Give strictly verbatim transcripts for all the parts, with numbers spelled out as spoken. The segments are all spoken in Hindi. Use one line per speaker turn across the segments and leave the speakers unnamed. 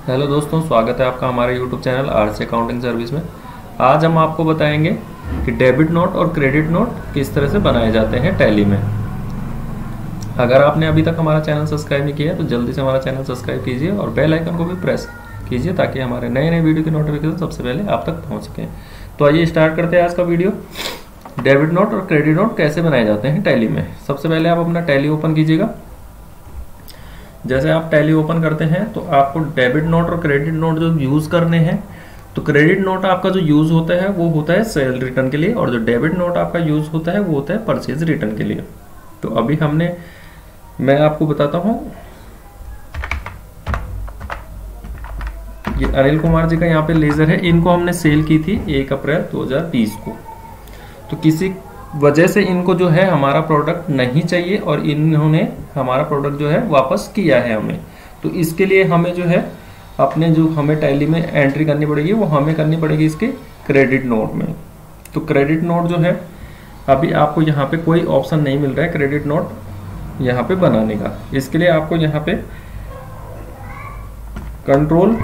हेलो दोस्तों, स्वागत है आपका हमारे YouTube channel RC accounting service में। आज हम आपको बताएंगे कि डेबिट नोट और क्रेडिट नोट किस तरह से बनाए जाते हैं टैली में। अगर आपने अभी तक हमारा चैनल सब्सक्राइब नहीं किया है तो जल्दी से हमारा चैनल सब्सक्राइब कीजिए और बेल आइकन को भी प्रेस कीजिए ताकि हमारे नए नए वीडियो की नोटिफिकेशन सबसे पहले आप तक पहुँच सकें। तो आइए स्टार्ट करते हैं आज का वीडियो। डेबिट नोट और क्रेडिट नोट कैसे बनाए जाते हैं टैली में। सबसे पहले आप अपना टैली ओपन कीजिएगा। जैसे आप टैली ओपन करते हैं तो आपको डेबिट नोट और क्रेडिट नोट जो यूज करने हैं, तो क्रेडिट नोट आपका जो यूज होता है वो होता है सेल रिटर्न के लिए और जो डेबिट नोट आपका यूज होता है वो होता है परचेज रिटर्न के लिए। तो अभी हमने मैं आपको बताता हूं, ये अनिल कुमार जी का यहाँ पे लेजर है, इनको हमने सेल की थी एक अप्रैल दो हज़ार बीस को। तो किसी वजह से इनको जो है हमारा प्रोडक्ट नहीं चाहिए और इन्होंने हमारा प्रोडक्ट जो है वापस किया है हमें। तो इसके लिए हमें जो है अपने जो हमें टैली में एंट्री करनी पड़ेगी वो हमें करनी पड़ेगी इसके क्रेडिट नोट में। तो क्रेडिट नोट जो है अभी आपको यहाँ पे कोई ऑप्शन नहीं मिल रहा है क्रेडिट नोट यहाँ पे बनाने का। इसके लिए आपको यहाँ पे कंट्रोल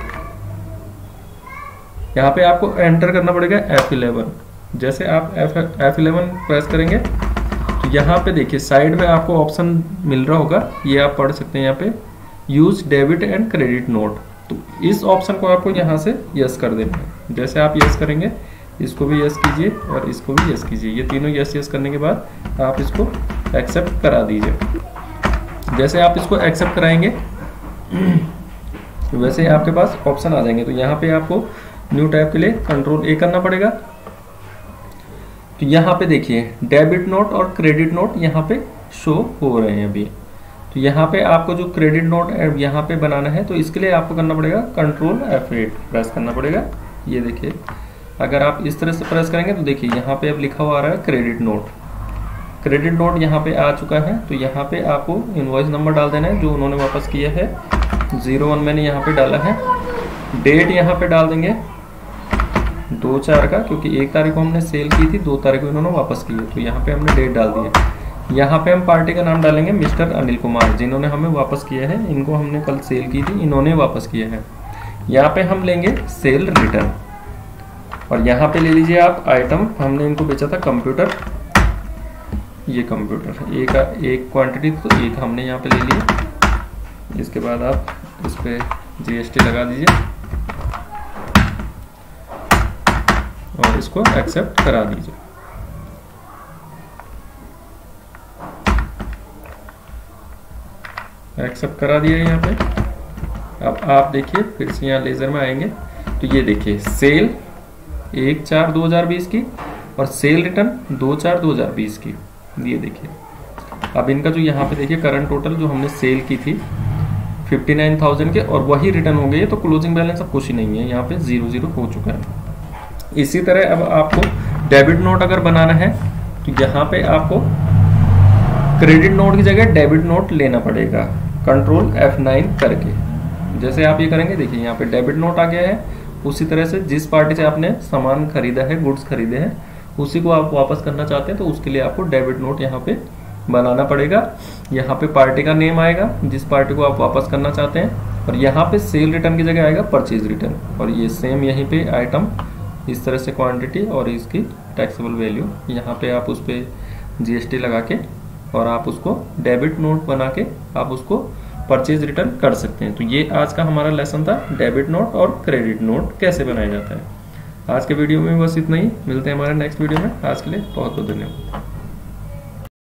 यहाँ पे आपको एंटर करना पड़ेगा एफ इलेवन। जैसे आप एफ इलेवन प्रेस करेंगे तो यहाँ पे देखिए साइड में आपको ऑप्शन मिल रहा होगा, ये आप पढ़ सकते हैं यहाँ पे use debit and credit note. तो इस ऑप्शन को आपको यहाँ से यस कर देना है। जैसे आप यस करेंगे, इसको भी यस कीजिए और इसको भी यस कीजिए। ये तीनों यस यस करने के बाद आप इसको एक्सेप्ट करा दीजिए। जैसे आप इसको एक्सेप्ट कराएंगे वैसे ही आपके पास ऑप्शन आ जाएंगे। तो यहाँ पे आपको न्यू टैब के लिए कंट्रोल ए करना पड़ेगा। तो यहाँ पे देखिए डेबिट नोट और क्रेडिट नोट यहाँ पे शो हो रहे हैं अभी। तो यहाँ पे आपको जो क्रेडिट नोट यहाँ पे बनाना है तो इसके लिए आपको करना पड़ेगा कंट्रोल एफ एट प्रेस करना पड़ेगा। ये देखिए अगर आप इस तरह से प्रेस करेंगे तो देखिए यहाँ पे अब लिखा हुआ आ रहा है क्रेडिट नोट। क्रेडिट नोट यहाँ पे आ चुका है। तो यहाँ पे आपको इनवॉइस नंबर डाल देना है जो उन्होंने वापस किया है। जीरो वन मैंने यहाँ पे डाला है। डेट यहाँ पे डाल देंगे दो चार का, क्योंकि एक तारीख को हमने सेल की थी, दो तारीख को इन्होंने वापस की है। तो यहाँ पे हमने डेट डाल दी है। यहाँ पे हम पार्टी का नाम डालेंगे मिस्टर अनिल कुमार, जिन्होंने हमें वापस किया है। इनको हमने कल सेल की थी, इन्होंने वापस किया है। यहाँ पे हम लेंगे सेल रिटर्न और यहाँ पे ले लीजिए आप आइटम, हमने इनको बेचा था कंप्यूटर। ये कंप्यूटर एक एक क्वांटिटी तो एक हमने यहाँ पे ले लिया। इसके बाद आप इस पे जीएसटी लगा दीजिए और इसको एक्सेप्ट करा दीजिए। एक्सेप्ट करा दिया यहाँ पे। अब आप देखिए फिर से यहाँ लेजर में आएंगे तो ये देखिए सेल एक चार दो हजार बीस की और सेल रिटर्न दो चार दो हजार बीस की। ये देखिए अब इनका जो यहाँ पे देखिए करंट टोटल जो हमने सेल की थी फिफ्टी नाइन थाउजेंड के और वही रिटर्न हो गई है। तो क्लोजिंग बैलेंस अब कुछ ही नहीं है, यहाँ पे जीरो जीरो हो चुका है। इसी तरह अब आपको डेबिट नोट अगर बनाना है तो यहाँ पे आपको क्रेडिट नोट की जगह डेबिट नोट लेना पड़ेगा कंट्रोल एफ नाइन करके। जैसे आप ये करेंगे देखिए यहाँ पे डेबिट नोट आ गया है। उसी तरह से जिस पार्टी से आपने सामान खरीदा है, गुड्स खरीदे हैं, उसी को आप वापस करना चाहते हैं तो उसके लिए आपको डेबिट नोट यहाँ पे बनाना पड़ेगा। यहाँ पे पार्टी का नेम आएगा जिस पार्टी को आप वापस करना चाहते हैं और यहाँ पे सेल रिटर्न की जगह आएगा परचेज रिटर्न और ये सेम यहीं पे आइटम इस तरह से क्वांटिटी और इसकी टैक्सेबल वैल्यू यहाँ पे आप उस पर जीएसटी लगा के और आप उसको डेबिट नोट बना के आप उसको परचेज रिटर्न कर सकते हैं। तो ये आज का हमारा लेसन था, डेबिट नोट और क्रेडिट नोट कैसे बनाया जाता है। आज के वीडियो में बस इतना ही, मिलते हैं हमारे नेक्स्ट वीडियो में। आज के लिए बहुत बहुत धन्यवाद।